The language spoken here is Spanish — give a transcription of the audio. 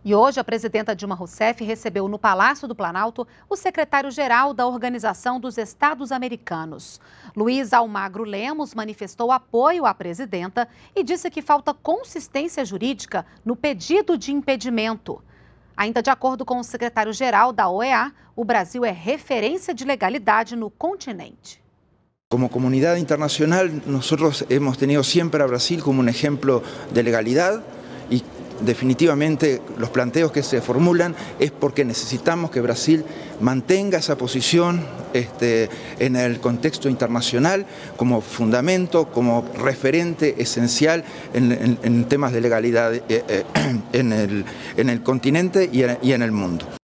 E hoje a presidenta Dilma Rousseff recebeu no Palácio do Planalto o secretário-geral da Organização dos Estados Americanos. Luiz Almagro Lemos manifestou apoio à presidenta e disse que falta consistência jurídica no pedido de impedimento. Ainda de acordo com o secretário-geral da OEA, o Brasil é referência de legalidade no continente. Como comunidad internacional, nosotros hemos tenido siempre a Brasil como un ejemplo de legalidad y definitivamente los planteos que se formulan es porque necesitamos que Brasil mantenga esa posición en el contexto internacional como fundamento, como referente esencial en temas de legalidad en el continente y en el mundo.